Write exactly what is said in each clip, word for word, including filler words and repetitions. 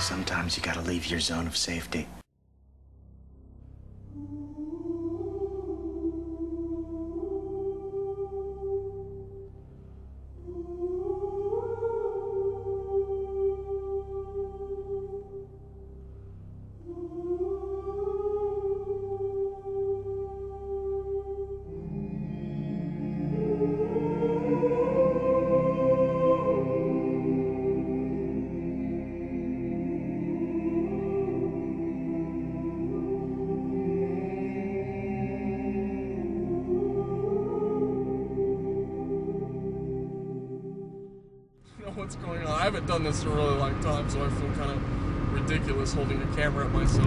Sometimes you gotta leave your zone of safety. What's going on? I haven't done this in a really long time, so I feel kind of ridiculous holding a camera at myself.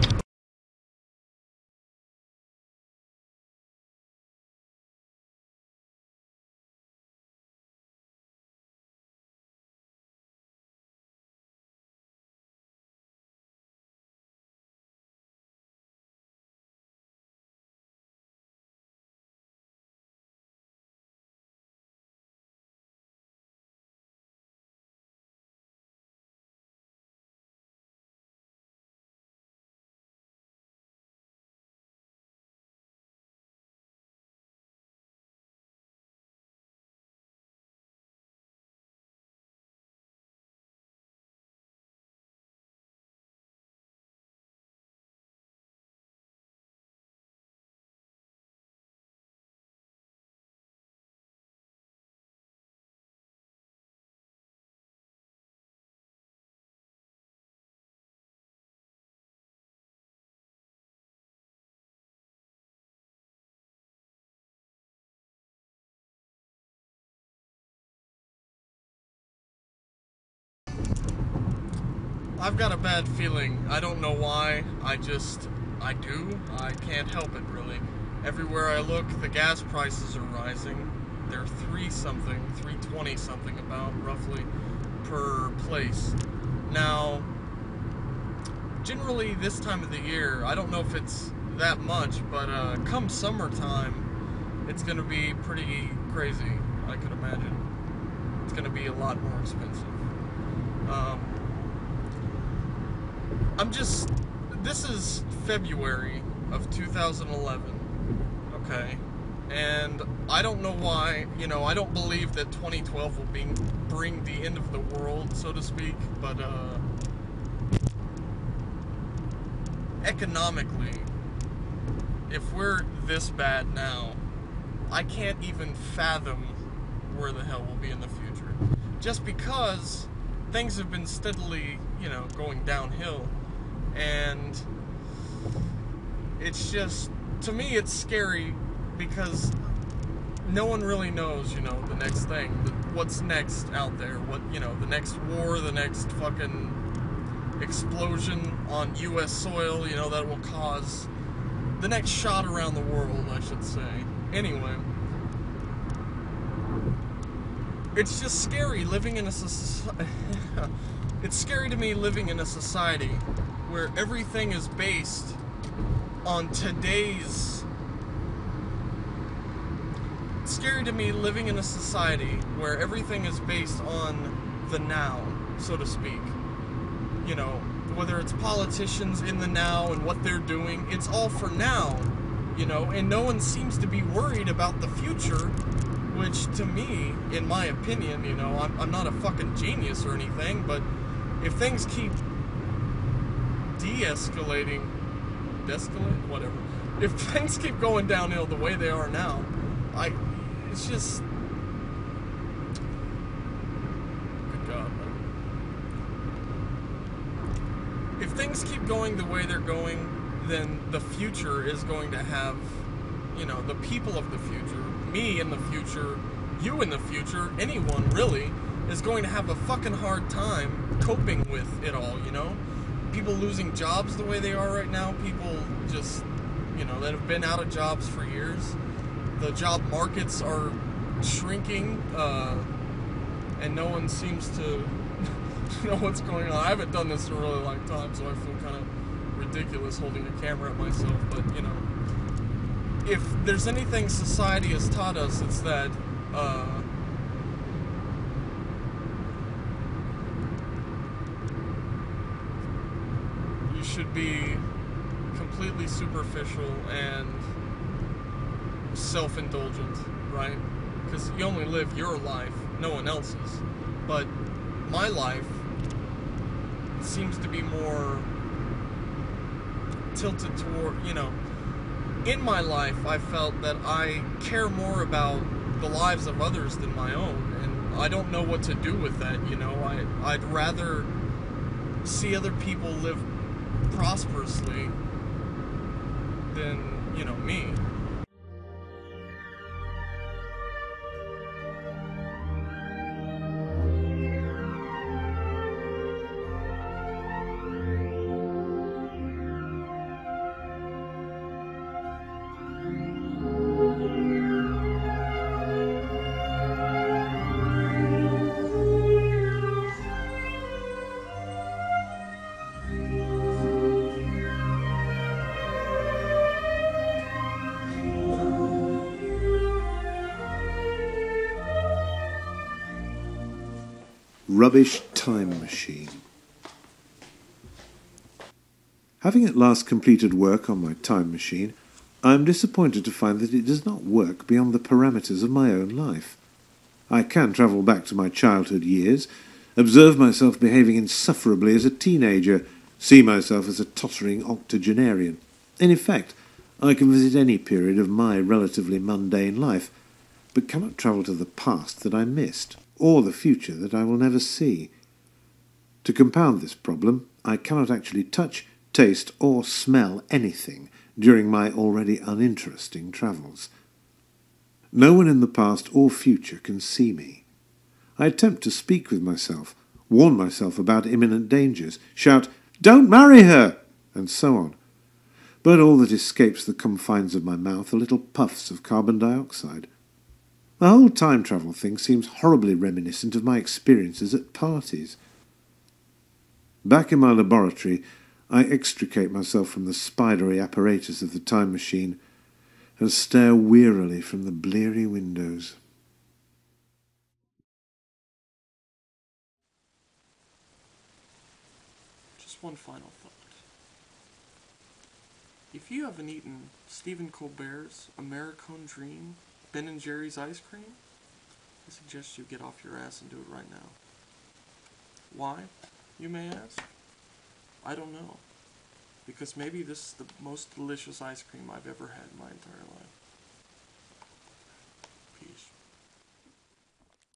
I've got a bad feeling. I don't know why. I just, I do. I can't help it, really. Everywhere I look, the gas prices are rising. They're three something, three twenty something about, roughly, per place. Now, generally this time of the year, I don't know if it's that much, but uh, come summertime, it's going to be pretty crazy, I could imagine. It's going to be a lot more expensive. Um... I'm just, this is February of two thousand eleven, okay, and I don't know why, you know, I don't believe that twenty twelve will be, bring the end of the world, so to speak, but, uh, economically, if we're this bad now, I can't even fathom where the hell we'll be in the future, just because things have been steadily, you know, going downhill. And it's just, to me, it's scary because no one really knows, you know, the next thing, the, what's next out there, what, you know, the next war, the next fucking explosion on U S soil, you know, that will cause the next shot around the world, I should say. Anyway, it's just scary living in a society. It's scary to me living in a society where everything is based on today's... It's scary to me living in a society where everything is based on the now, so to speak. You know, whether it's politicians in the now and what they're doing, it's all for now, you know, and no one seems to be worried about the future, which to me, in my opinion, you know, I'm, I'm not a fucking genius or anything, but if things keep de-escalating, de-escalate, whatever, if things keep going downhill the way they are now, I, it's just, good God, man. If things keep going the way they're going, then the future is going to have, you know, the people of the future, me in the future, you in the future, anyone really, is going to have a fucking hard time coping with it all, you know? People losing jobs the way they are right now, people just, you know, that have been out of jobs for years. The job markets are shrinking, uh, and no one seems to know what's going on. I haven't done this in a really long time, so I feel kind of ridiculous holding a camera at myself, but, you know, if there's anything society has taught us, it's that, uh, should be completely superficial and self-indulgent, right? Because you only live your life, no one else's. But my life seems to be more tilted toward, you know, in my life I felt that I care more about the lives of others than my own, and I don't know what to do with that, you know. I, I'd rather see other people live prosperously than, you know, me. Rubbish time machine. Having at last completed work on my time machine, I am disappointed to find that it does not work beyond the parameters of my own life. I can travel back to my childhood years, observe myself behaving insufferably as a teenager, see myself as a tottering octogenarian. In effect, I can visit any period of my relatively mundane life, but cannot travel to the past that I missed, or the future that I will never see. To compound this problem, I cannot actually touch, taste, or smell anything during my already uninteresting travels. No one in the past or future can see me. I attempt to speak with myself, warn myself about imminent dangers, shout, "Don't marry her!" and so on. But all that escapes the confines of my mouth are little puffs of carbon dioxide. The whole time travel thing seems horribly reminiscent of my experiences at parties. Back in my laboratory, I extricate myself from the spidery apparatus of the time machine and stare wearily from the bleary windows. Just one final thought. If you haven't eaten Stephen Colbert's American Dream Ben and Jerry's ice cream, I suggest you get off your ass and do it right now. Why, you may ask? I don't know. Because maybe this is the most delicious ice cream I've ever had in my entire life. Peace.